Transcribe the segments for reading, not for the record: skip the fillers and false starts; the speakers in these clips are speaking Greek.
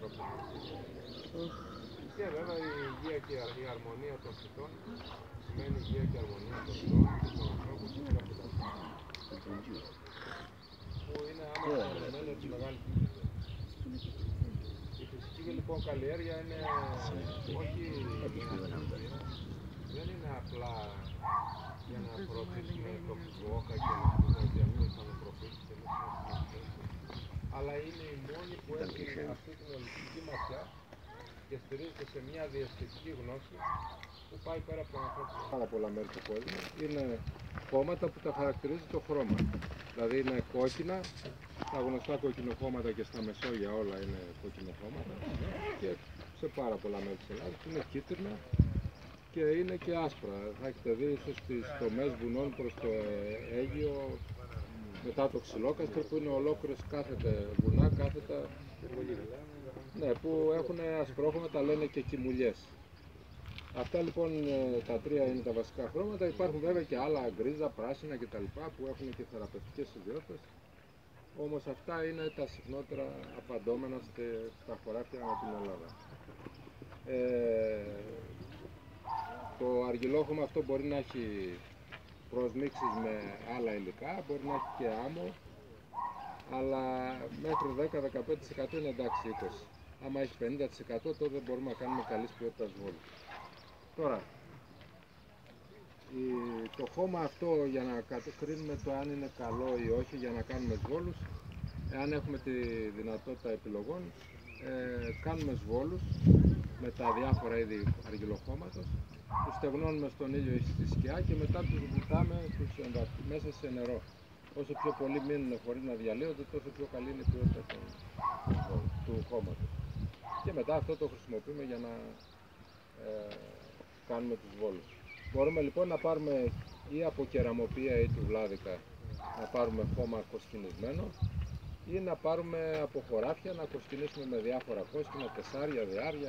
ανθρώπου. Και βέβαια η υγεία και η αρμονία των φυτών σημαίνει υγεία και αρμονία των ζώων και των ανθρώπων και όλα αυτά. Που είναι άμεσα συνδεδεμένα τη μεγάλη ποικιλία. Η φυσική λοιπόν καλλιέργεια είναι όχι δεν είναι απλά για να προωθήσουμε το όκα και να πούμε ότι αυτό θα με προωθήσει και εμείς είμαστε αλλά είναι η μόνη που έχει αυτή την ολιστική ματιά και στηρίζεται σε μια διαστητική γνώση που πάει πέρα από τον ανθρώπινο. Πάρα πολλά μέρη του κόσμου είναι χώματα που τα χαρακτηρίζει το χρώμα. Δηλαδή είναι κόκκινα, τα γνωστά κοκκινοχώματα και στα Μεσόγεια όλα είναι κοκκινοχώματα και σε πάρα πολλά μέρη της Ελλάδας είναι κίτρινα και είναι και άσπρα. Θα έχετε δει ίσως στις τομές βουνών προς το Αίγυο μετά το Ξυλόκαστρο που είναι ολόκληρες κάθετα βουνά, κάθετα ναι, που έχουν ασπρόχρωμα, τα λένε και κιμουλιές. Αυτά λοιπόν τα τρία είναι τα βασικά χρώματα. Υπάρχουν βέβαια και άλλα γκρίζα, πράσινα κτλ. Που έχουν και θεραπευτικές ιδιότητες. Όμως αυτά είναι τα συχνότερα απαντώμενα στα χωράφια με την Ελλάδα. Το αργυλόχωμα αυτό μπορεί να έχει προσμίξεις με άλλα υλικά, μπορεί να έχει και άμμο, αλλά μέχρι 10-15% είναι εντάξει 20%. Άμα έχει 50% τότε μπορούμε να κάνουμε καλής ποιότητας βόλου. Τώρα, το χώμα αυτό για να κρίνουμε το αν είναι καλό ή όχι για να κάνουμε σβόλους, εάν έχουμε τη δυνατότητα επιλογών, κάνουμε σβόλους με τα διάφορα είδη αργυλοχώματος, τους στεγνώνουμε στον ήλιο ή στη σκιά και μετά τους βουτάμε μέσα σε νερό. Όσο πιο πολύ μείνουν χωρίς να διαλύονται, τόσο πιο καλή είναι η ποιότητα του χώματος. Και μετά αυτό το χρησιμοποιούμε για να κάνουμε τους βόλους. Μπορούμε λοιπόν να πάρουμε ή από κεραμοπία ή του βλάδικα να πάρουμε χώμα κοσκινισμένο ή να πάρουμε από χωράφια να κοσκινήσουμε με διάφορα κόσκινα, τεσσάρια, διάρια,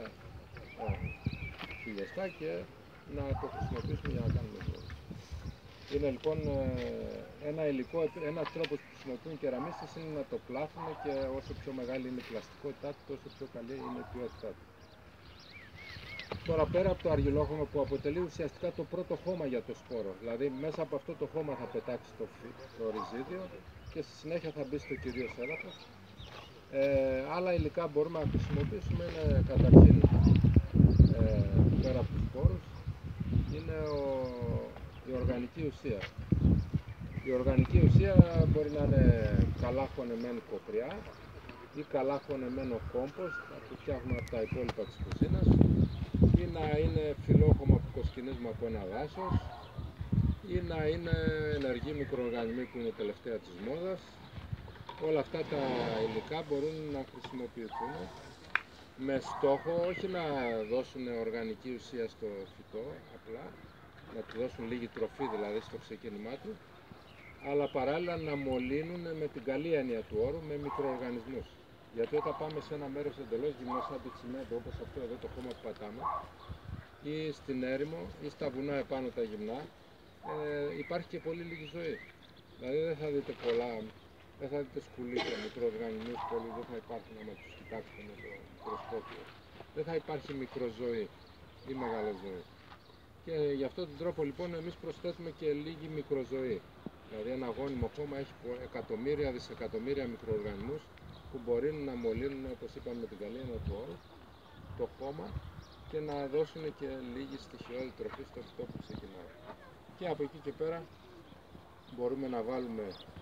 χιλιαστά και να το χρησιμοποιήσουμε για να κάνουμε βόλους. Είναι λοιπόν ένα υλικό, ένας τρόπος που χρησιμοποιούν οι κεραμίστες είναι να το πλάθουν και όσο πιο μεγάλη είναι η πλαστικότητά του, τόσο πιο καλή είναι η ποιότητά του. Τώρα πέρα από το αργυλόχωμα που αποτελεί ουσιαστικά το πρώτο χώμα για το σπόρο, δηλαδή μέσα από αυτό το χώμα θα πετάξει το ριζίδιο και στη συνέχεια θα μπει στο κυρίως έδαφος. Άλλα υλικά μπορούμε να χρησιμοποιήσουμε είναι καταρχήν πέρα από τους σπόρους, είναι η οργανική ουσία. Η οργανική ουσία μπορεί να είναι καλά χωνεμένη κοπριά ή καλά χωνεμένο κόμποστ που φτιάχνουμε από τα υπόλοιπα της κουζίνας ή να είναι φιλόχωμα που κοσκινίζουμε από ένα δάσος ή να είναι ενεργοί μικροοργανισμοί που είναι τελευταία της μόδας. Όλα αυτά τα υλικά μπορούν να χρησιμοποιηθούν με στόχο όχι να δώσουν οργανική ουσία στο φυτό απλά, να του δώσουν λίγη τροφή δηλαδή στο ξεκίνημά του, αλλά παράλληλα να μολύνουν με την καλή έννοια του όρου με μικροοργανισμούς. Γιατί όταν πάμε σε ένα μέρος εντελώς γυμνό σαν το τσιμέντο, όπως αυτό εδώ το χώμα που πατάμε, ή στην έρημο ή στα βουνά επάνω τα γυμνά, υπάρχει και πολύ λίγη ζωή. Δηλαδή δεν θα δείτε πολλά, δεν θα δείτε σκουλίκια, μικροοργανισμούς πολύ, δεν θα υπάρχουν άμα τους κοιτάξετε με το μικροσκόπιο. Δεν θα υπάρχει μικροζωή ή μεγαλοζωή. Και γι' αυτόν τον τρόπο λοιπόν εμείς προσθέτουμε και λίγη μικροζωή. Δηλαδή ένα γόνιμο χώμα έχει εκατομμύρια, δισεκατομμύρια μικροοργανισμούς που μπορεί να μολύνουν, όπως είπαμε με την καλή έννοια του όρου, το χώμα και να δώσουν και λίγη στοιχειώδη τροφή στο φυτό που ξεκινάει. Και από εκεί και πέρα μπορούμε να βάλουμε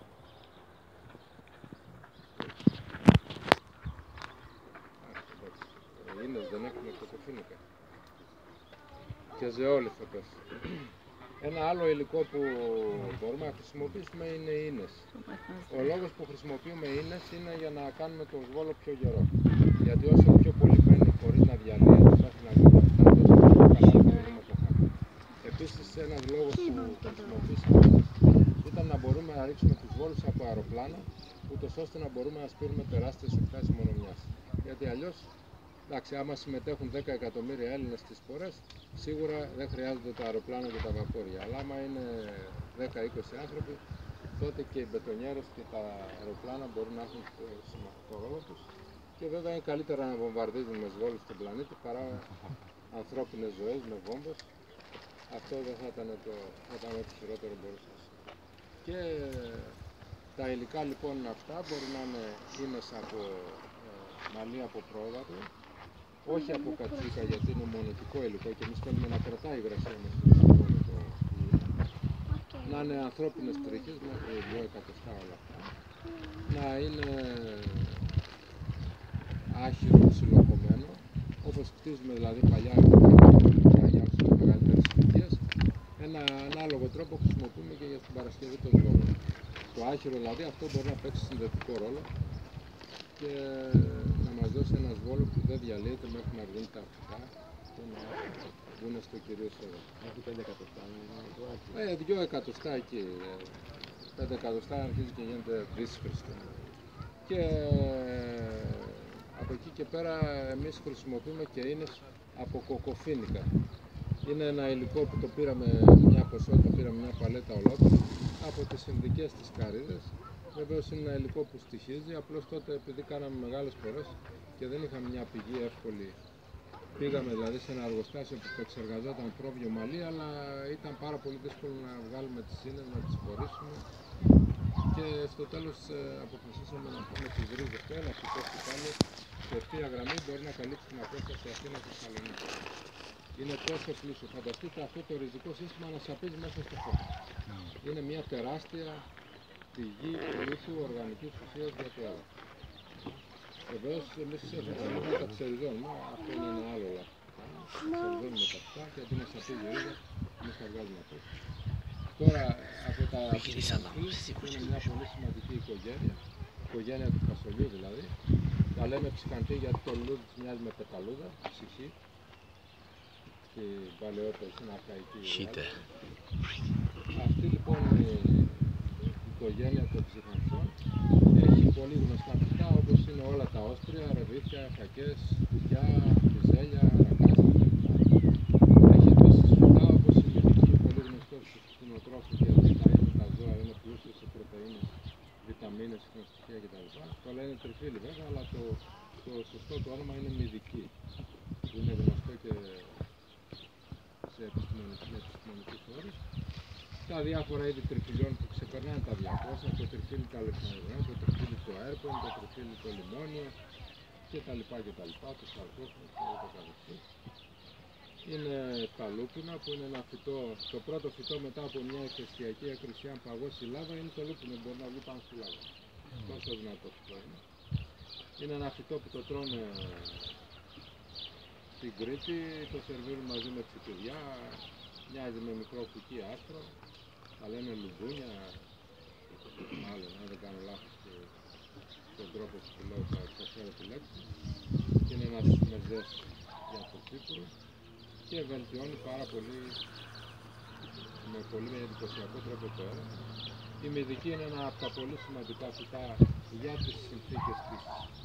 ίνες δεν έχουμε κοκοφίνικα και ζεόλιθο πες. Ένα άλλο υλικό που μπορούμε να χρησιμοποιήσουμε είναι οι ίνες. Ο λόγος που χρησιμοποιούμε ίνες είναι για να κάνουμε τον σβόλο πιο γερό. Γιατί όσο πιο πολύ μένει χωρίς να διαλύει, μέχρι να βγει αυτά, τόσο πιο καλά μπορούμε το χάμε. Επίσης ένας λόγος που χρησιμοποιήσαμε ήταν να μπορούμε να ρίξουμε τους βόλους από αεροπλάνα, ούτως ώστε να μπορούμε να σπείρουμε τεράστιες εκτάσεις μονομιάς. Γιατί αλλιώς, εντάξει, άμα συμμετέχουν 10 εκατομμύρια Έλληνες στις σπορές, σίγουρα δεν χρειάζονται τα αεροπλάνα και τα βαπόρια. Αλλά άμα είναι 10-20 άνθρωποι, τότε και οι μπετονιέρες και τα αεροπλάνα μπορούν να έχουν το ρόλο τους Και βέβαια είναι καλύτερα να βομβαρδίζουμε σβόλους στον πλανήτη παρά ανθρώπινες ζωές με βόμβες. Αυτό δεν θα ήταν ό,τι χειρότερο μπορούσε να συμβεί. Και τα υλικά λοιπόν αυτά μπορεί να είναι ίνες από μαλλί από πρόβατο, όχι από κατσίκα γιατί είναι μονοτικό υλικό και εμείς θέλουμε να κρατάει η υγρασία μας στο φυσικό με το υλικό. Να είναι ανθρώπινες τρίχες μέχρι 2 εκατοστά όλα αυτά. Να είναι άχυρο ψιλοκομμένο, όπως κτίζουμε δηλαδή παλιά για μεγαλύτερες ηλικίες. Ένα ανάλογο τρόπο χρησιμοποιούμε και για την παρασκευή των σβόλων. Το άχυρο δηλαδή αυτό μπορεί να παίξει συνδετικό ρόλο και να μας δώσει ένα σβόλο που δεν διαλύεται μέχρι να βγουν τα φυτά και να βγουν στο κυρίως έδαφος. Μέχρι 5 εκατοστά είναι το άχυρο. 2 εκατοστά εκεί. 5 εκατοστά αρχίζει και γίνεται δύσχριστο. Και από εκεί και πέρα εμείς χρησιμοποιούμε και ίνες από κοκοφίνικα. Είναι ένα υλικό που το πήραμε μια ποσότητα, πήραμε μια παλέτα ολόκληρη από τις Ινδικές τις καρύδες. Βεβαίως είναι ένα υλικό που στοιχίζει, απλώς τότε επειδή κάναμε μεγάλες φορές και δεν είχαμε μια πηγή εύκολη. Πήγαμε δηλαδή σε ένα εργοστάσιο που εξεργαζόταν πρόβιο μαλλί, αλλά ήταν πάρα πολύ δύσκολο να βγάλουμε τις ίνες, να τις φορήσουμε. Και στο τέλος αποφασίσαμε να πούμε τις ρίζες του ένα φυτό φυτάνει σε ευθεία γραμμή μπορεί να καλύψει την απόσταση Αθήνα-Θεσσαλονίκη. Είναι τόσο πλούσιο. Φανταστείτε αυτό το ριζικό σύστημα να σαπίζει μέσα στο χώρο. Είναι μια τεράστια πηγή πλούτου οργανικής ουσίας για το έδαφος. Βεβαίως εμείς τα ξεριζώνουμε, αυτό είναι ένα άλλο λάθος που κάνουμε. Ξεριζώνουμε τα φυτά και αντί να σαπίζει ρίζα, εμείς τα βγάζουμε από εκεί. Τώρα από τα ψυχανθή που είναι μια πολύ σημαντική οικογένεια του φασολιού δηλαδή. Τα λέμε ψυχανθή γιατί το λουλούδι της μοιάζει με πεταλούδα, ψυχή. Στην παλαιότερη, στην αρχαϊκή Ελλάδα. Αυτή λοιπόν η οικογένεια των ψυχανθών έχει πολύ γνωστά φυτά όπως είναι όλα τα όσπρια, ρεβίθια, χακές, κουτιά, πιζέλια, ρακάσια κλπ. Έχει επίσης φυτά όπως η μυθική, πολύ γνωστό στους κτηνοτρόφους γιατί τα ζώα είναι πλούσια σε πρωτεΐνες, βιταμίνες, ιχνοστοιχεία κτλ. Το λένε τριφύλι βέβαια, αλλά το σωστό του όνομα είναι μυδική. Είναι γνωστό και σε επιστημονικούς όρους. Τα διάφορα είδη τριφυλιών που ξεπερνάνε τα 200, το τριφύλι του Αλεξανδρινού, το τριφύλι του Αέρπον, το τριφύλι του Λιμόνιο κτλ. Το Σαρκόφωνο και ούτω καθεξής. Είναι τα λούπινα που είναι ένα φυτό, το πρώτο φυτό μετά από μια ηφαιστειακή ακρισία αν παγώσει η λάβα είναι το λούπινο, μπορεί να βγει πάνω στη λάβα. Τόσο δυνατό φυτό είναι. Είναι ένα φυτό που το τρώνε στην Κρήτη, το σερβίρουν μαζί με τσιπιδιά, μοιάζει με μικρό κουκί άστρο, τα λένε λουγκούνια, μάλλον αν δεν κάνω λάθος και στον τρόπο που λέω θα προφέρω τη λέξη. Και είναι ένας μεζές για το Κύπρο και βελτιώνει πάρα πολύ, με πολύ εντυπωσιακό τρόπο το έδαφος. Η μυδική είναι ένα από τα πολύ σημαντικά φυτά για τις συνθήκες της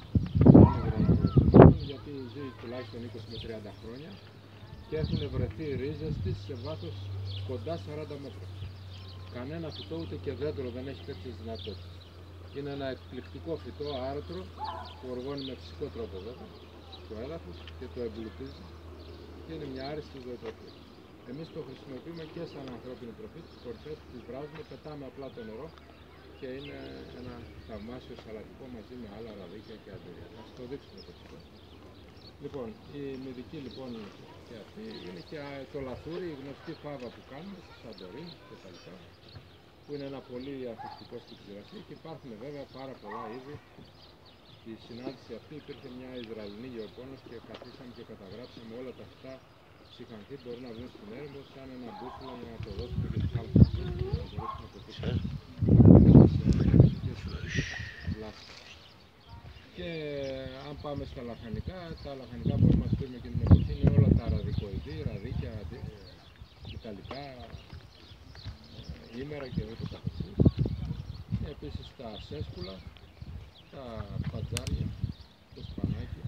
γιατί ζει τουλάχιστον 20 με 30 χρόνια και έχουν βρεθεί οι ρίζες της σε βάθος κοντά 40 μέτρα. Κανένα φυτό ούτε και δέντρο δεν έχει τέτοιες δυνατότητες. Είναι ένα εκπληκτικό φυτό, άρωτρο, που οργώνει με φυσικό τρόπο βέβαια το έδαφος και το εμπλουτίζει και είναι μια άριστη ζωοτροφή. Εμείς το χρησιμοποιούμε και σαν ανθρώπινη τροφή, τις κορυφές τις βράζουμε, πετάμε απλά το νερό και είναι ένα θαυμάσιο σαλατικό μαζί με άλλα ραδίκια και αντίρρια. Θα σας το δείξουμε το φυτό. Λοιπόν, η μυδική λοιπόν και αυτή είναι και το λαθούρι, η γνωστή φάβα που κάνουμε στη Σαντορίνη κτλ. Που είναι ένα πολύ ανθεκτικό στην ξηρασία και υπάρχουν βέβαια πάρα πολλά είδη. Στη συνάντηση αυτή υπήρχε μια Ισραηλινή γεωπόνος και καθίσαμε και καταγράψαμε όλα τα φυτά ψυχανθή μπορεί να βγουν στην έρημο σαν ένα μπούσουλα για να το δώσουμε και στους άλλους ανθρώπους για να μπορέσουν να το πετύχουν βλάσεις. Και αν πάμε στα λαχανικά, τα λαχανικά που μας πήραμε και την εποχή είναι όλα τα ραδικοειδή, ραδίκια, ιταλικά, ήμερα και ούτω καθεξής. Και επίσης τα σέσκουλα, τα πατζάρια, το σπανάκι.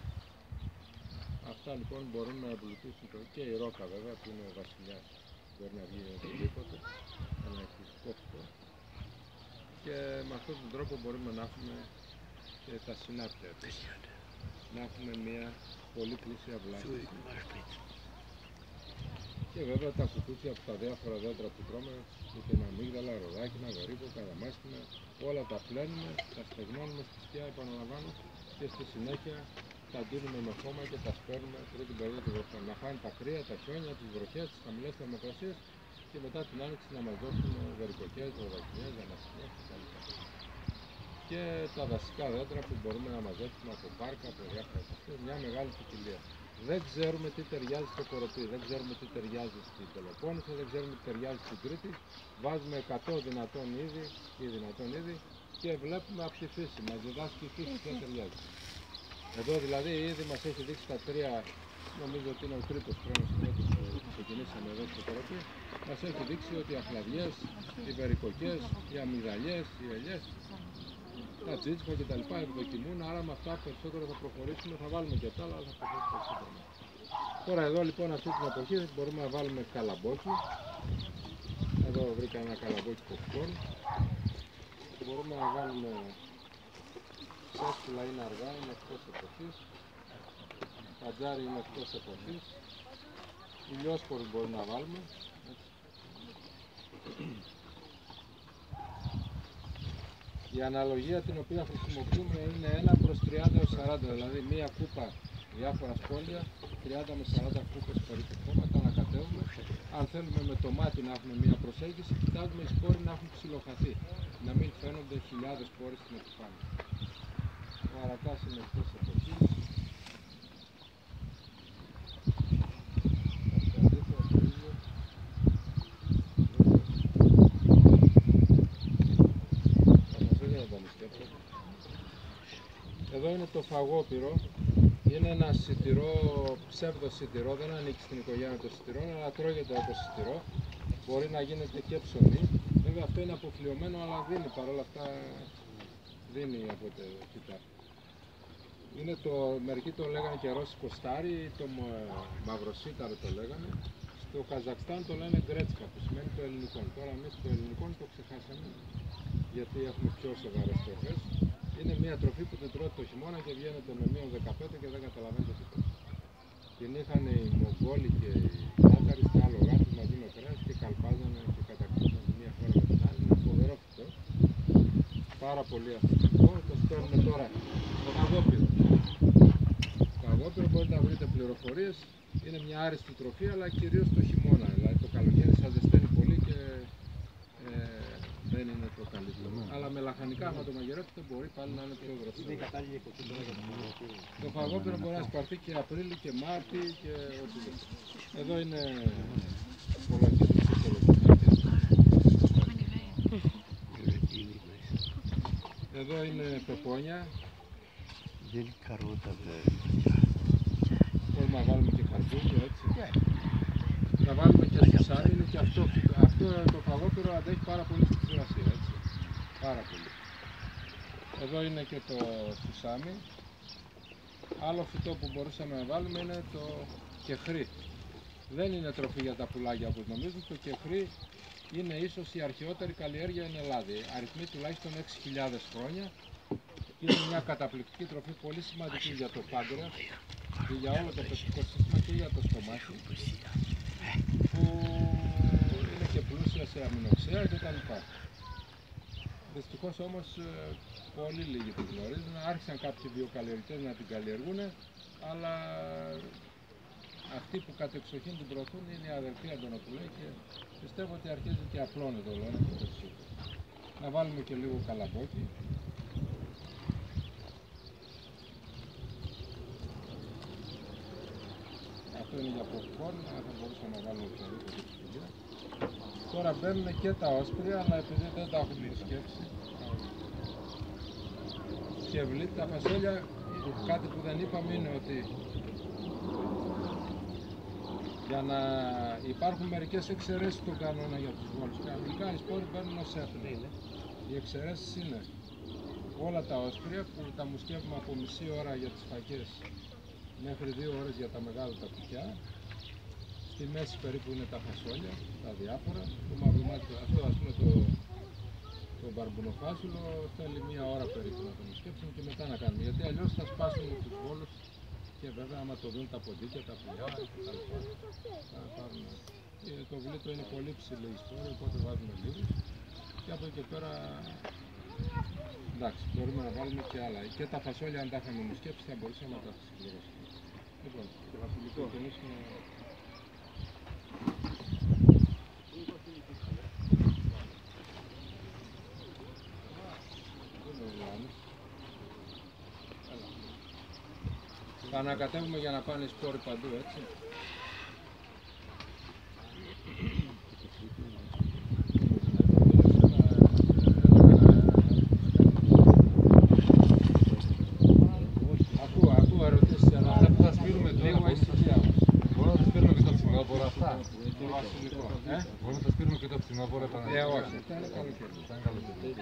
Αυτά λοιπόν μπορούν να εμπλουτίσουν και η ρόκα βέβαια που είναι ο βασιλιάς. Μπορεί να βγει οτιδήποτε, ένα εκπληκτικό φυτό. Και με αυτόν τον τρόπο μπορούμε να έχουμε και τα συνάρτια επίσης. να έχουμε μια πολύ πλούσια βλάστηση. Και βέβαια τα κουκούτσια από τα διάφορα δέντρα που τρώμε, είτε είναι αμύγδαλα, ροδάκινα, γορίπο, καδαμάστινα, όλα τα πλένουμε, τα στεγνώνουμε στη σκιά, επαναλαμβάνω, και στη συνέχεια τα ντύνουμε με χώμα και τα σπέρνουμε πριν την περίοδο του βροχών. Να φάνε τα κρύα, τα χιόνια, τις βροχές, τις χαμηλές θερμοκρασίες και μετά την άνοιξη να μας δώσουν γερικοκές, ροδακινιές, δαμαστινιές κτλ. Και τα δασικά δέντρα που μπορούμε να μαζέψουμε από πάρκα, από διάφορα τέτοια, μια μεγάλη ποικιλία. Δεν ξέρουμε τι ταιριάζει στο Κοροπή, δεν ξέρουμε τι ταιριάζει στην Πελοπόννησο, δεν ξέρουμε τι ταιριάζει στην Κρήτη. Βάζουμε 100 δυνατόν είδη και βλέπουμε από τη φύση. Μας διδάσκει η φύση ποια ταιριάζει. Εδώ δηλαδή ήδη μας έχει δείξει τα τρία, νομίζω ότι είναι ο τρίτος χρόνος που ξεκινήσαμε εδώ στο Κοροπή. Μας έχει δείξει ότι οι αχλαδιές, οι βερικοκές, οι αμυγδαλιές, οι ελιές, τα τζίτσπα και τα λοιπά ευδοκιμούν, άρα με αυτά περισσότερο θα προχωρήσουμε, θα βάλουμε και τα άλλα, αλλά θα προχωρήσουμε περισσότερο. Τώρα εδώ λοιπόν αυτή την εποχή μπορούμε να βάλουμε καλαμπόκι. Εδώ βρήκα ένα καλαμπόκι popcorn. Μπορούμε να βάλουμε σέσκουλα, είναι αργά, είναι εκτός εποχής. Πατζάρι είναι εκτός εποχής. Ηλιόσπορους μπορούμε να βάλουμε. Η αναλογία την οποία χρησιμοποιούμε είναι 1/30 έως 40, δηλαδή μία κούπα διάφορα σπόλια, 30 με 40 κούπες περίπου χώμα, τα ανακατεύουμε. Αν θέλουμε με το μάτι να έχουμε μία προσέγγιση, κοιτάζουμε οι σπόροι να έχουν ψιλοχαθεί, να μην φαίνονται χιλιάδες σπόροι στην επιφάνεια. Ο αρατάς είναι εκτός εποχής. Εδώ είναι το φαγόπυρο, είναι ένα σιτηρό, ψεύδο σιτηρό, δεν ανήκει στην οικογένεια των σιτηρών, αλλά τρώγεται όπως σιτηρό, μπορεί να γίνεται και ψωμί. Βέβαια αυτό είναι αποφλειωμένο, αλλά δίνει παρόλα αυτά, δίνει από ό,τι κοιτά. Είναι το, μερικοί το λέγανε και ρώσικο στάρι, το μαυροσίταρο το λέγανε. Στο Καζακστάν το λένε γκρέτσκα, που σημαίνει το ελληνικό. Τώρα εμείς το ελληνικό το ξεχάσαμε, γιατί έχουμε πιο σοβαρές τροφές. Είναι μια τροφή που την τρώτε το χειμώνα και βγαίνετε με -15 και δεν καταλαβαίνετε τίποτα. Την είχαν οι Μογγόλοι και οι Τάταροι στα άλογα τους μαζί με κρέας και καλπάζανε και κατακτήσαν τη μία χώρα με την άλλη. Είναι φοβερό φυτό. Πάρα πολύ αυθεντικό. Το στέλνουμε τώρα στο φαγόπυρο. Το φαγόπυρο μπορείτε να βρείτε πληροφορίες. Είναι μια άριστη τροφή, αλλά κυρίως το χειμώνα. Δηλαδή το καλοκαίρι σας ζεσταίνει πολύ και δεν είναι το καλύτερο. Αλλά με λαχανικά, άμα το μαγειρέψετε, μπορεί πάλι να είναι πιο γροσσό. Το φαγόπυρο μπορεί να σπαρθεί και Απρίλη και Μάρτι και οτιδήποτε. Εδώ είναι πολλακίδες και πολλακίδες. Εδώ είναι πεπόνια. Μπορούμε να βάλουμε και χαρδούκια, έτσι. Να βάλουμε και σουσάμι, και αυτό το φαγόπυρο αντέχει πάρα πολύ στη ξηρασία, έτσι. Πάρα πολύ. Εδώ είναι και το σουσάμι. Άλλο φυτό που μπορούσαμε να βάλουμε είναι το κεχρί. Δεν είναι τροφή για τα πουλάκια όπως νομίζουν. Το κεχρί είναι ίσως η αρχαιότερη καλλιέργεια εν Ελλάδη. Αριθμεί τουλάχιστον 6.000 χρόνια. Είναι μια καταπληκτική τροφή, πολύ σημαντική για το πάγκρεας και για όλο το πεστικό σύστημα και για το στομάχι, που είναι και πλούσια σε αμινοξέα κτλ. Δυστυχώς όμως πολύ λίγοι την γνωρίζουν. Άρχισαν κάποιοι βιοκαλλιεργητές να την καλλιεργούν, αλλά αυτοί που κατεξοχήν την προωθούν είναι οι αδελφοί Αντωνοπουλέ και πιστεύω ότι αρχίζει και απλώνεται όλο ένα και περισσότερο. Να βάλουμε και λίγο καλαμπόκι. Αυτό είναι για popcorn, θα μπορούσαμε να βάλουμε οποιαδήποτε ψυγεία. Τώρα μπαίνουν και τα όσπρια, αλλά επειδή δεν τα έχουμε σκέψει. Και τα φασόλια, κάτι που δεν είπαμε είναι ότι για να υπάρχουν μερικές εξαιρέσεις στον κανόνα για τους βόλους. Κανονικά οι σπόροι μπαίνουν ως έφυλλα. Οι εξαιρέσεις είναι όλα τα όσπρια που τα μουσκεύουμε από μισή ώρα για τις φακές μέχρι 2 ώρες για τα μεγάλα τα κουκιά. Στη μέση περίπου είναι τα φασόλια, τα διάφορα. Το μαυρομάτι, αυτό ας πούμε το μπαρμπουνοφάσουλο θέλει 1 ώρα περίπου να το μουσκέψουμε και μετά να κάνουμε. Γιατί αλλιώς θα σπάσουμε τους βόλους Και βέβαια άμα το δουν τα ποντίκια, τα πουλιά κτλ. Θα πάρουν. Και το βιλίτο είναι πολύ ψηλή η σπόρη, οπότε βάζουμε λίγους. Και από εκεί και πέρα, εντάξει, μπορούμε να βάλουμε και άλλα. Και τα φασόλια, αν τα είχαμε μουσκέψει, θα μπορούσαμε να τα συμπληρώσουμε. Λοιπόν, και βασιλικό. Θα ανακατεύουμε για να πάνε οι σπόροι παντού, έτσι. Ακούω ερωτήσεις, αλλά θα σπείρουμε λίγο ησυχία. Μπορούμε να τα σπείρουμε και το φθινόπωρο αυτά. Το βασιλικό. Μπορούμε να τα σπείρουμε και το φθινόπωρο. Όχι, αυτά είναι καλοκαίρι.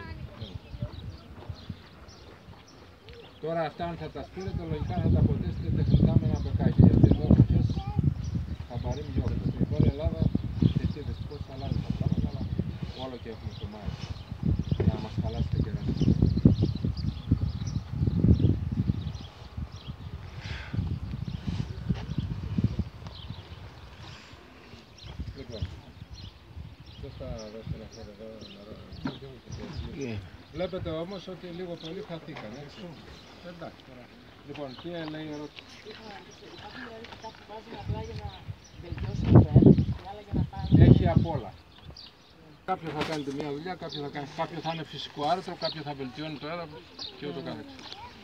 Τώρα αυτά αν θα τα σπείρετε, λογικά θα τα ποτίσετε τεχνητά με ένα μπεκάκι. Γιατί εδώ κάποιες χαμπαρί μοιόχονται. Στην υπόλοιπη Ελλάδα και εκεί δυστυχώς αλλάζουν τα πράγματα, αλλά όλο και έχουμε το μάτι για να μας χαλάσει τα κεράσια. Λοιπόν, ποιος θα δώσει ένα χώρο εδώ νερό. Βλέπετε όμως ότι λίγο πολύ χαθήκαν, έτσι. Εντάξει τώρα. Λοιπόν, τι λέει η ερώτηση. Έχει απ' όλα. Κάποιο θα κάνει τη μία δουλειά, κάποιο θα είναι φυσικό άρθρο, κάποιο θα βελτιώνει το έδαφος και ούτω καθεξής.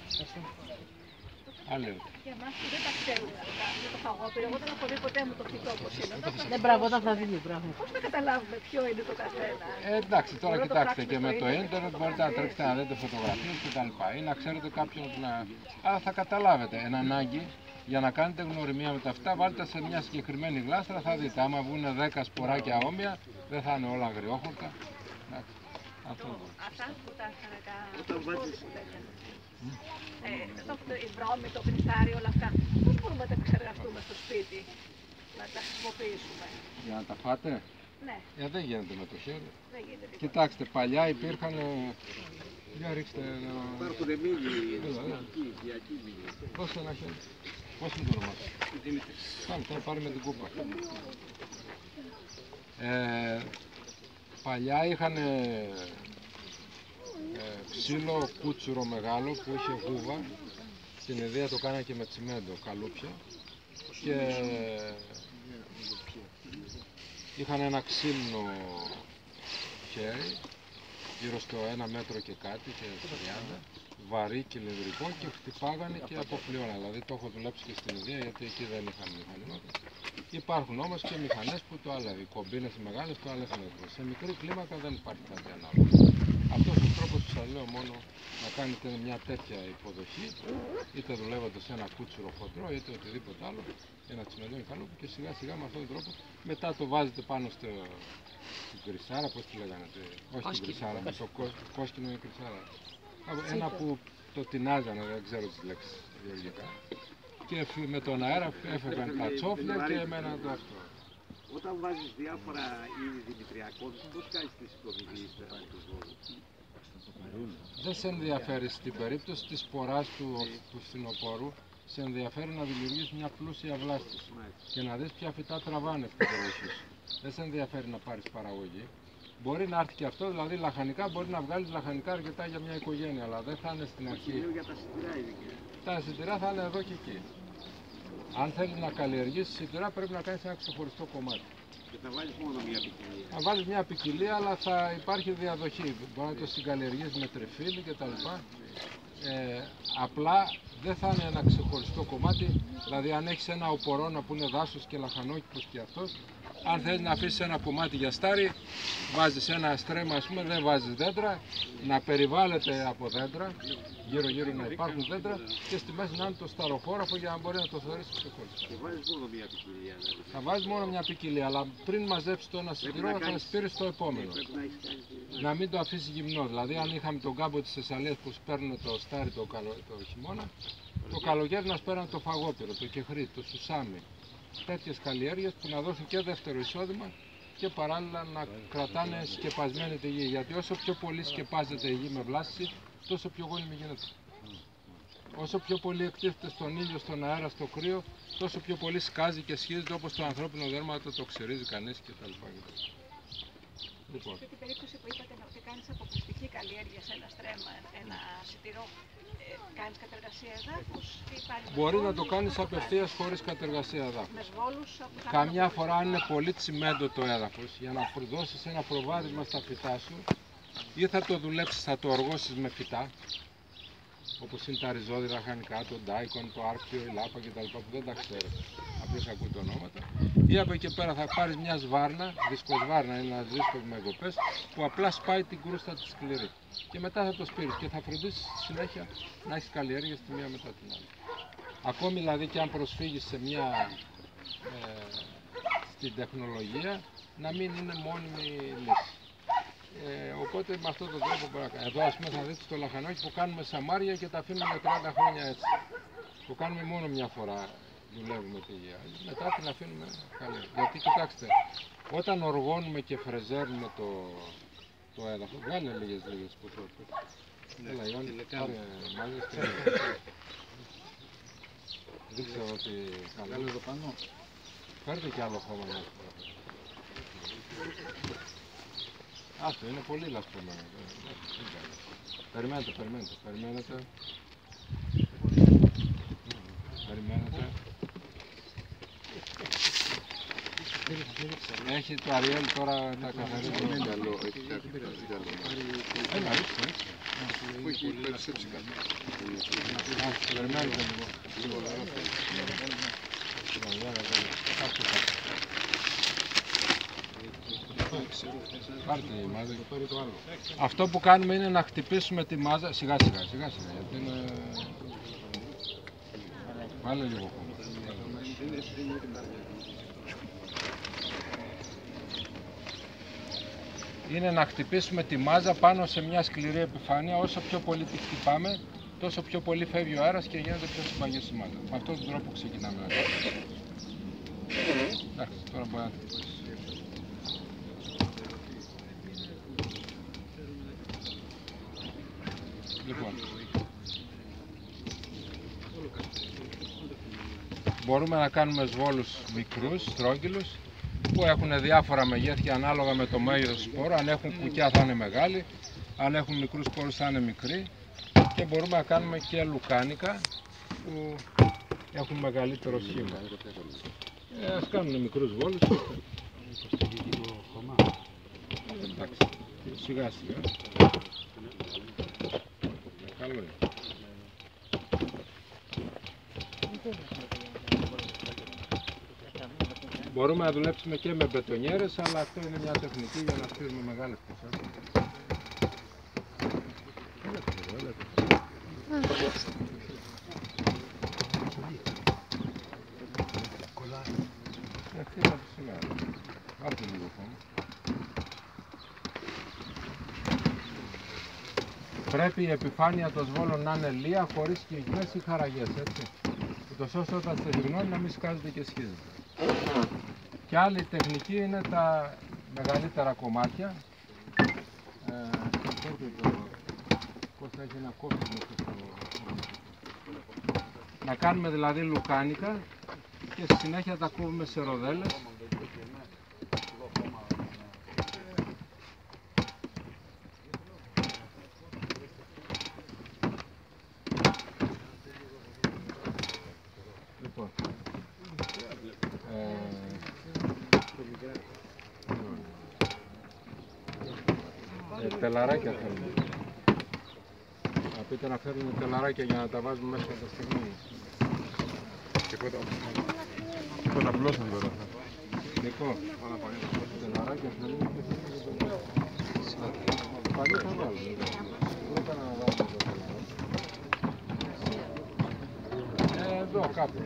Άλλη ερώτηση. Για εμάς που δεν τα ξέρουμε αυτά, με το φαγόπυρο, εγώ δεν έχω δει ποτέ μου το φυτό πώς είναι. Ναι, μπράβο, όταν θα δει, μπράβο. Πώς να καταλάβουμε ποιο είναι το καθένα. Εντάξει, τώρα κοιτάξτε και με το ίντερνετ μπορείτε να τρέξετε να δείτε φωτογραφίες κτλ. Ή να ξέρετε κάποιον να. Αλλά θα καταλάβετε. Εν ανάγκη για να κάνετε γνωριμία με τα αυτά, βάλτε σε μια συγκεκριμένη γλάστρα, θα δείτε. Άμα βγουν 10 σποράκια όμοια, δεν θα είναι όλα αγριόχορτα. Αυτά που τα το υδρόμι, το κρυστάρι, όλα αυτά, πώς μπορούμε να τα επεξεργαστούμε στο σπίτι, να τα χρησιμοποιήσουμε. Για να τα φάτε. Ναι. Δεν γίνεται με το χέρι. Δεν γίνεται τίποτα. Κοιτάξτε, παλιά υπήρχαν. Για ρίξτε. Υπάρχουν μήλοι, διακοί μήλοι. Δώστε ένα χέρι. Πώς είναι το όνομα σου? Δημήτρη. Πάμε, θα πάρει με την κούπα. Παλιά είχαν ξύλο κούτσουρο μεγάλο που είχε γούβα. Στην ιδέα το κάνανε και με τσιμέντο, καλούπια. Και είχαν ένα ξύλινο χέρι, γύρω στο 1 μέτρο και κάτι και 30, βαρύ κυλινδρικό και χτυπάγανε και αποπλειώνα. Δηλαδή το έχω δουλέψει και στην ιδέα γιατί εκεί δεν είχαν μηχανήματα. Υπάρχουν όμως και μηχανές που το άλλα, οι κομπίνες οι μεγάλες το άλλο έχουν. Σε μικρή κλίμακα δεν υπάρχει κάτι ανάλογο. Αυτός ο τρόπος που σας λέω μόνο να κάνετε μια τέτοια υποδοχή, είτε δουλεύοντας σε ένα κούτσουρο χοντρό είτε οτιδήποτε άλλο, ένα τσιμεντόνι καλούπι και σιγά σιγά με αυτόν τον τρόπο μετά το βάζετε πάνω στην κρυσάρα, πώς τη λέγανε, όχι την κρυσάρα, με το κόσκινο ή κρυσάρα. Ένα που το τεινάζανε, δεν ξέρω τις λέξεις γεωργικά. Και με τον αέρα έφευγαν τα τσόφλια και έμεναν το αυτό. Όταν βάζεις διάφορα είδη δημητριακών, πώς κάνεις τη συντονική πέραν του ζώου? Δεν σε ενδιαφέρει στην περίπτωση της σποράς του φθινοπόρου, σε ενδιαφέρει να δημιουργήσεις μια πλούσια βλάστηση και να δεις ποια φυτά τραβάνε στην περιοχή σου. Δεν σε ενδιαφέρει να πάρεις παραγωγή. Μπορεί να έρθει και αυτό, δηλαδή λαχανικά μπορεί να βγάλεις λαχανικά αρκετά για μια οικογένεια, αλλά δεν θα είναι στην αρχή. Για τα σιτηρά ειδικά. Τα σιτηρά θα είναι εδώ και εκεί. Αν θέλεις να καλλιεργήσεις σιτηρά πρέπει να κάνεις ένα ξεχωριστό κομμάτι. Και θα βάλεις μόνο μια ποικιλία. Θα βάλεις μια ποικιλία, αλλά θα υπάρχει διαδοχή. Μπορεί να το συγκαλλιεργείς με τριφύλι κτλ. Απλά δεν θα είναι ένα ξεχωριστό κομμάτι. Δηλαδή, αν έχεις ένα οπορώνα που είναι δάσος και λαχανόκηπος και αυτός, αν θέλεις να αφήσεις ένα κομμάτι για στάρι, βάζεις ένα στρέμμα, ας πούμε, δεν βάζεις δέντρα, να περιβάλλεται από δέντρα, γύρω-γύρω να υπάρχουν δέντρα και στη μέση να είναι το σταροχώραφο για να μπορεί να το θεωρήσεις ξεχωριστά. Και βάζεις μόνο μια ποικιλία, δηλαδή. Θα βάζεις μόνο μια ποικιλία, αλλά πριν μαζέψεις το ένα σιτηρό θα σπείρεις το επόμενο. Να μην το αφήσεις γυμνό. Δηλαδή, αν είχαμε τον κάμπο της Θεσσαλίας που σπέρνουν το στάρι το χειμώνα, το καλοκαίρι να σπέρνουν το φαγόπυρο, το κεχρί, το σουσάμι. Τέτοιες καλλιέργειες που να δώσουν και δεύτερο εισόδημα και παράλληλα να κρατάνε σκεπασμένη τη γη. Γιατί όσο πιο πολύ σκεπάζεται η γη με βλάστηση, τόσο πιο γόνιμη γίνεται. Όσο πιο πολύ εκτίθεται στον ήλιο, στον αέρα, στο κρύο, τόσο πιο πολύ σκάζει και σχίζεται, όπως το ανθρώπινο δέρμα το ξερίζει κανείς κτλ. Λοιπόν. Σε αυτή την περίπτωση που είπατε ότι κάνεις αποκλειστική καλλιέργεια σε ένα στρέμμα, ένα σιτηρό, κάνεις κατεργασία εδάφους ή πάλι Μπορεί με να το σβόλους, κάνεις απευθείας χωρίς κατεργασία εδάφους. με σβόλους που θα Καμιά φορά αν είναι πολύ τσιμέντο το έδαφος, για να δώσεις ένα προβάδισμα στα φυτά σου, ή θα το δουλέψεις, θα το οργώσεις με φυτά, όπως είναι τα ριζόδια λαχανικά, το ντάικον, το άρκιο, η λάπα κτλ. Που δεν τα ξέρω, απλώς ακούω τα ονόματα. Ή από εκεί πέρα θα πάρεις μια σβάρνα, δισκοσβάρνα, είναι ένας δίσκος με εγκοπές, που απλά σπάει την κρούστα τη σκληρή. Και μετά θα το σπείρεις και θα φροντίσεις συνέχεια να έχεις καλλιέργειες τη μία μετά την άλλη. Ακόμη δηλαδή και αν προσφύγεις σε μια στην τεχνολογία, να μην είναι μόνιμη λύση. Οπότε με αυτόν τον τρόπο μπορεί να κάνει. Εδώ ας πούμε θα δείτε το λαχανάκι που κάνουμε σαμάρια και τα αφήνουμε για 30 χρόνια έτσι. Το κάνουμε μόνο μια φορά, δουλεύουμε τη γεία. Μετά την αφήνουμε καλή. Γιατί κοιτάξτε, όταν οργώνουμε και φρεζέρνουμε το έδαφος, βγάλε λίγες που το πες. Έλα Ιωάννη, πάρε μάζες και δείξε ότι καλά. Εδώ πάνω. Φέρτε κι άλλο χώμα να σου. Αυτό είναι πολύ λασπωμένο. Περιμένετε. Έχει το Αριέλ τώρα τα καθαρίζει. Έλα, έτσι. Που έχει περισσέψει κάτι. Περιμένετε λίγο. Αυτό που κάνουμε είναι να χτυπήσουμε τη μάζα σιγά σιγά γιατί είναι... Βάλε λίγο χώμα. Είναι να χτυπήσουμε τη μάζα πάνω σε μια σκληρή επιφάνεια. Όσο πιο πολύ τη χτυπάμε, τόσο πιο πολύ φεύγει ο αέρας και γίνεται πιο συμπαγής η μάζα. Με αυτόν τον τρόπο ξεκινάμε να κάνουμε. Εντάξει, τώρα μπορεί να χτυπήσει. Λοιπόν, μπορούμε να κάνουμε σβόλους μικρούς, στρόγγυλους, που έχουν διάφορα μεγέθη ανάλογα με το μέγεθος του σπόρου. Αν έχουν κουκιά θα είναι μεγάλοι, αν έχουν μικρούς σπόρους θα είναι μικροί. Και μπορούμε να κάνουμε και λουκάνικα που έχουν μεγαλύτερο σχήμα. Ας κάνουμε μικρούς σβόλους. Εντάξει, σιγά σιγά. Καλό είναι. Μπορούμε να δουλέψουμε και με μπετονιέρες, αλλά αυτό είναι μια τεχνική για να στείλουμε μεγάλες ποσότητες. Πρέπει η επιφάνεια των σβόλων να είναι λία, χωρίς κυρκές ή χαραγές, έτσι. Ούτως ώστε όταν στεγνώνει να μην σκάζεται και σχίζεται. Και άλλη τεχνική είναι τα μεγαλύτερα κομμάτια. Πώς θα έχει ένα κόψιμο να κάνουμε δηλαδή λουκάνικα και στη συνέχεια τα κόβουμε σε ροδέλες. Τελαράκια θέλουμε. Θα πείτε να φέρουμε τελαράκια για να τα βάζουμε μέσα στα στιγμές. Τίποτα πλώσαν τώρα. Νικό, τελαράκια θέλουμε και θέλουμε το παλιό θα βάλουμε. Πρώτα να βάλουμε το τελαράκια. Εδώ κάπου.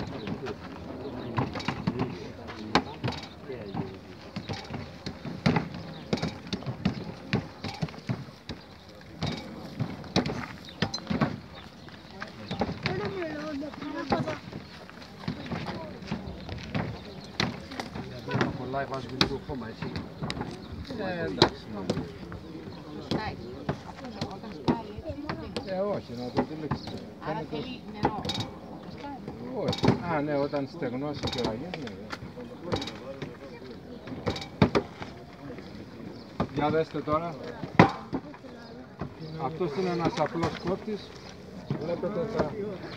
Βάζουμε λίγο χώμα, έτσι. Εντάξει. Όχι, να το τυλίξετε. Άρα θέλει νερό. Όχι. Α, ναι, όταν στεγνώσει και ραγίνει, ναι. Για δέστε τώρα. Αυτός είναι ένας απλός κόπτης. Βλέπετε τα...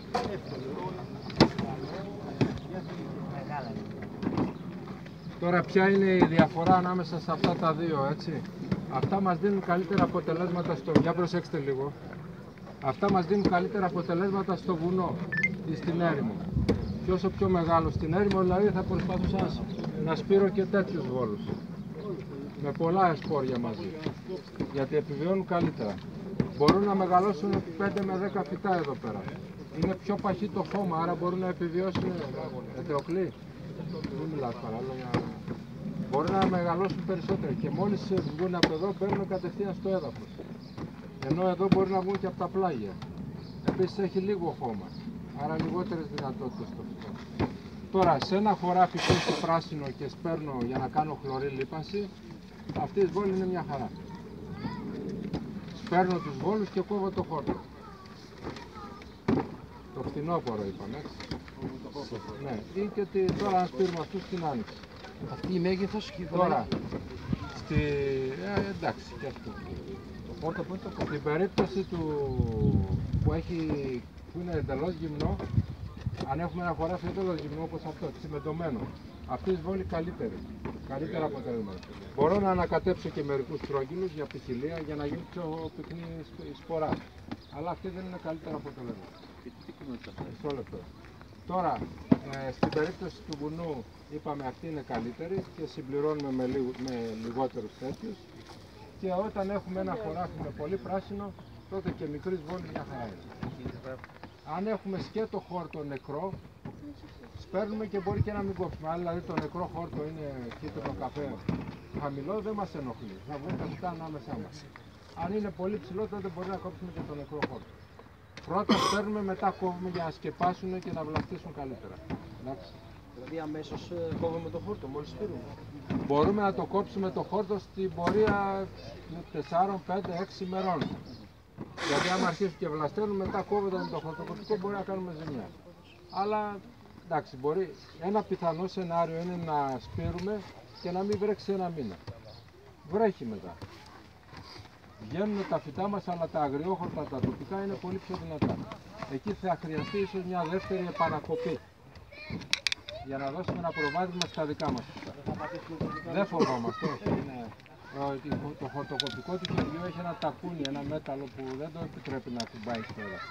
Τώρα ποια είναι η διαφορά ανάμεσα σε αυτά τα δύο, έτσι. Αυτά μας δίνουν καλύτερα αποτελέσματα στο... Για προσέξτε λίγο. Αυτά μας δίνουν καλύτερα αποτελέσματα στο βουνό ή στην έρημο. Και όσο πιο μεγάλο στην έρημο, δηλαδή θα προσπαθούσα να σπείρω και τέτοιους βόλους. Με πολλά σπόρια μαζί. Γιατί επιβιώνουν καλύτερα. Μπορούν να μεγαλώσουν 5 με 10 φυτά εδώ πέρα. Είναι πιο παχύ το χώμα, άρα μπορούν να επιβιώσουν. Ετεοκλή. Δεν μιλάς παράλληλα. Μπορούν να μεγαλώσουν περισσότερο και μόλις βγουν από εδώ μπαίνουν κατευθείαν στο έδαφος. Ενώ εδώ μπορεί να βγουν και από τα πλάγια. Επίσης έχει λίγο χώμα, άρα λιγότερες δυνατότητες στο φυτό. Τώρα σε ένα χωράφι που έχει πράσινο και σπέρνω για να κάνω χλωρή λίπανση, αυτή η βόλη είναι μια χαρά. Σπέρνω τους βόλους και κόβω το χόρτο. Το φθινόπωρο είπαμε, έτσι. Ναι, ή και τώρα να σπείρουμε αυτούς την άνοιξη. Αυτή η μέγεθος και Τώρα, εντάξει και αυτό. Στην περίπτωση του που είναι εντελώς γυμνό, αν έχουμε ένα χωράφι εντελώς γυμνό όπως αυτό, τσιμεντωμένο, αυτή η βόλη καλύτερα αποτελέσματα. Μπορώ να ανακατέψω και μερικούς στρόγγυλους για ποικιλία για να γίνει πιο πυκνή σπορά. Αλλά αυτή δεν είναι καλύτερα αποτελέσματα. Μισό λεπτό. Τώρα, στην περίπτωση του βουνού είπαμε αυτή είναι καλύτερη και συμπληρώνουμε με λιγότερους τέτοιους. Και όταν έχουμε ένα χωράφι με πολύ πράσινο, τότε και μικρής βόλη μια χαρά είναι. Αν έχουμε σκέτο χόρτο νεκρό, σπέρνουμε και μπορεί και να μην κόψουμε. Αν δηλαδή το νεκρό χόρτο είναι κίτρινο καφέ χαμηλό, δεν μας ενοχλεί. Θα βγουν τα φυτά ανάμεσά μας. Αν είναι πολύ ψηλό, τότε μπορεί να κόψουμε και το νεκρό χόρτο. Πρώτα σπέρνουμε, μετά κόβουμε για να σκεπάσουν και να βλαστήσουν καλύτερα. Εντάξει. Δηλαδή αμέσως κόβουμε το χόρτο, μόλις σπείρουμε. Μπορούμε να το κόψουμε το χόρτο στην πορεία 4, 5, 6 ημερών. Γιατί άμα αρχίσουν και βλασταίνουν, μετά κόβοντας με το χορτοκοπικό μπορεί να κάνουμε ζημιά. Αλλά εντάξει, μπορεί. Ένα πιθανό σενάριο είναι να σπείρουμε και να μην βρέξει ένα μήνα. Βρέχει μετά. Βγαίνουν τα φυτά μας, αλλά τα αγριόχορτα, τα τοπικά είναι πολύ πιο δυνατά. Εκεί θα χρειαστεί ίσως μια δεύτερη επανακοπή για να δώσουμε ένα προβάδισμα στα δικά μας φυτά. Δεν φοβόμαστε, όχι. Το χορτοκοπικό του χεριού έχει ένα τακούνι, ένα μέταλλο που δεν το επιτρέπει να κουμπάει στο έδαφος.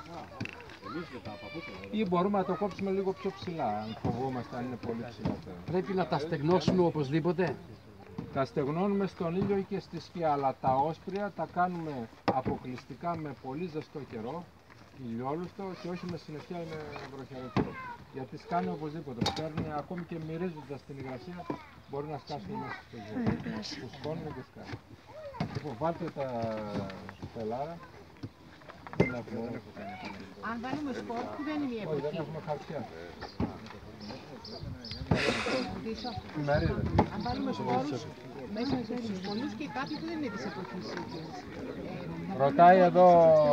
Ή μπορούμε να το κόψουμε λίγο πιο ψηλά, αν φοβόμαστε, αν είναι πολύ ψηλά. Πρέπει να τα στεγνώσουμε οπωσδήποτε. Τα στεγνώνουμε στον ήλιο ή και στη σκιά, αλλά τα όσπρια τα κάνουμε αποκλειστικά με πολύ ζεστό καιρό, ηλιόλουστο και όχι με συννεφιά ή με βροχερό. Γιατί σκάνε οπωσδήποτε. Παίρνουν ακόμη και μυρίζοντας την υγρασία, μπορεί να σκάσουν μέσα στο ζώο. Που σκόνουν και σκάνε. Λοιπόν, βάλτε τα πελάρα. Αν βάλουμε σπορ, που δεν είναι η Όχι, δεν εποχή. έχουμε χαρτιά. Ρωτήσω. Μερίδες. Αν βάλουμε σπόρους μέσα στους πολλούς και κάποιοι που δεν είναι της εποχής. Ρωτάει εδώ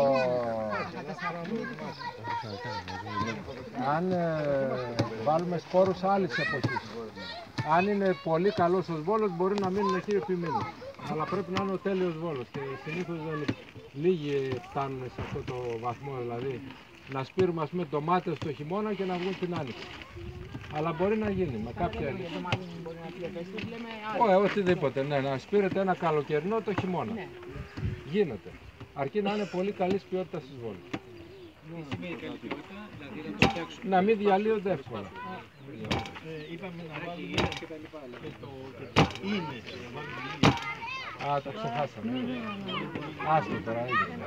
αν βάλουμε σπόρους άλλης εποχής. Αν είναι πολύ καλός ο βόλος μπορεί να μείνουν εκεί επί μήνες. Αλλά πρέπει να είναι ο τέλειος βόλος και συνήθως λίγοι φτάνουν σε αυτό το βαθμό, δηλαδή να σπείρουμε ας πούμε ντομάτες το χειμώνα και να βγουν την άνοιξη. Αλλά μπορεί να γίνει με κάποια έννοια. Όχι, οτιδήποτε, ναι, να σπείρετε ένα καλοκαιρινό το χειμώνα. Γίνεται. Αρκεί να είναι πολύ καλής ποιότητας της βόλης. Να μην διαλύονται εύκολα. Είπαμε να βάλουμε και τα λοιπά. Είναι. Α, το ξεχάσαμε. Άστο τώρα, έγινε.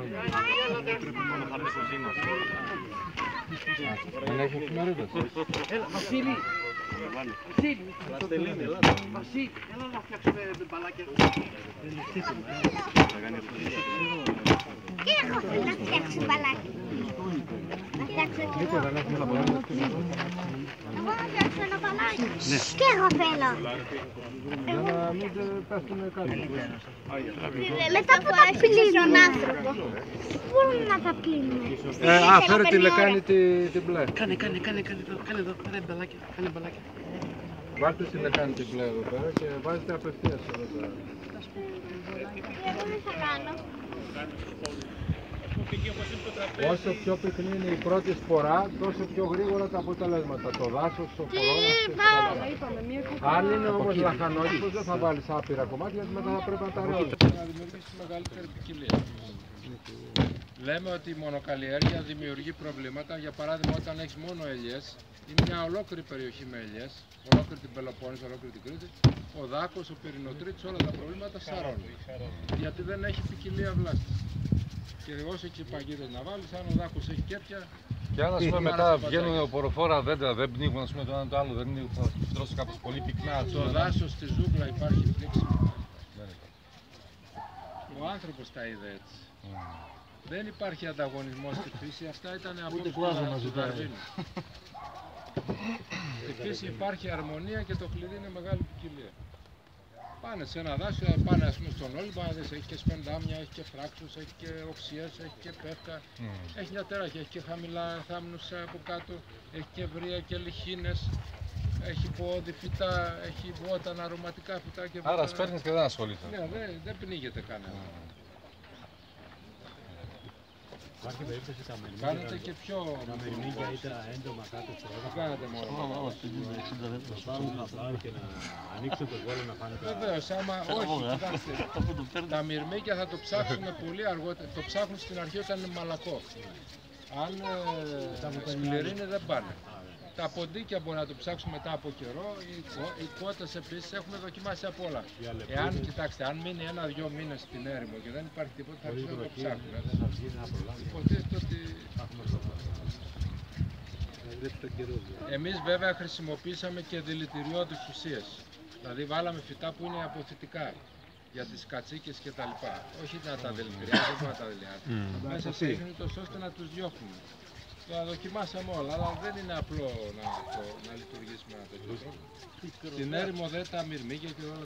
Δεν έχει εφημερίδες. Έλα, Βασίλη! Βασίλη! Έλα να φτιάξουμε μπαλάκια. Τι έχω πει να φτιάξω μπαλάκι. Να φτιάξω και εγώ. Εγώ να φτιάξω ένα μπαλάκι. Και εγώ θέλω. Για να μην πέφτουν κάτω. Μετά που τα πλύνει τον άνθρωπο, μπορούμε να τα πλύνουμε. Φέρε τη λεκάνη την μπλε. Κάνε εδώ, κάνε μπαλάκια. Βάλτε τη λεκάνη την μπλε εδώ πέρα και βάζετε απευθείας εδώ πέρα. Εγώ δεν θα κάνω. Όσο πιο πυκνή είναι η πρώτη σπορά, τόσο πιο γρήγορα τα αποτελέσματα. Το δάσος, ο χορόνας. Αν είναι όμως λαχανόκηπος, δεν θα βάλεις άπειρα κομμάτια, γιατί μετά θα πρέπει να τα ρεώσεις. Να δημιουργήσει μεγαλύτερη ποικιλία. Λέμε ότι η μονοκαλλιέργεια δημιουργεί προβλήματα. Για παράδειγμα, όταν έχεις μόνο ελιές, είναι μια ολόκληρη περιοχή με ελιές, ολόκληρη την Πελοπόννησο, ολόκληρη την Κρήτη, ο δάκος, ο Πυρηνοτρίτης, όλα τα προβλήματα σαρώνει. Γιατί δεν έχει ποικιλία βλάστης. Και όσο και παγίδες να βάλεις, αν ο δάκος έχει κέπια. Και αν μετά βγαίνουν οποροφόρα δέντρα, δεν πνίγουν το ένα το άλλο, δεν είναι, θα τρώσει κάπως πολύ πυκνά. Το δάσος στη ζούγκλα υπάρχει πνίξιμο. Ο άνθρωπος τα είδε έτσι. Δεν υπάρχει ανταγωνισμός στη φύση, αυτά ήταν απόψεις του Δαρβίνου. Στη φύση υπάρχει αρμονία και το κλειδί είναι μεγάλη ποικιλία. Πάνε σε ένα δάσο, πάνε ας πούμε στον Όλυμπο, έχει και σπεντάμια, έχει και φράξους, έχει και οξιές, έχει και πεύκα, έχει μια τεράστια, έχει και χαμηλά θάμνους από κάτω, έχει και βρύα και λιχίνες, έχει πόδι, φυτά, έχει βότανα, αρωματικά φυτά και βότανα. Άρα σπέρνεις και δεν ασχολείσαι. Ναι, δεν πνίγεται κανένα. Υπάρχει περίπτωση τα μερμήγκια. Κάνετε και πιο... Τα μερμήγκια ή τα έντομα κάτω στο έδαφος. Κάνετε μόνο. Να πάρουν να πάρουν και να ανοίξουν το βόλο να φάνε τα... Βεβαίως, άμα όχι, κοιτάξτε, τα μυρμήγκια θα το ψάξουν πολύ αργότερα. Το ψάχνουν στην αρχή όταν είναι μαλακό. Αν σκληρίνει δεν πάνε. Τα ποντίκια μπορεί να το ψάξουν μετά από καιρό, οι κότες επίσης έχουμε δοκιμάσει απ' όλα. Εάν, κοιτάξτε, αν μείνει 1-2 μήνες στην έρημο και δεν υπάρχει τίποτα, θα αρχίσουν να το ψάχνουν. Υποτίθεται ότι... Εμείς βέβαια χρησιμοποίησαμε και δηλητηριώδεις ουσίες. Δηλαδή βάλαμε φυτά που είναι αποθητικά για τις κατσίκες και τα λοιπά. Όχι να τα δηλητηριάζουμε, δεν να τα δηλητηριάζουμε. Μέσα σε ίχνητος ώστε να τους διώχνουμε. Τα δοκιμάσαμε όλα, αλλά δεν είναι απλό να λειτουργήσει με ένα τέτοιο τρόπο. Στην έρημο δε τα μυρμήγκια και όλα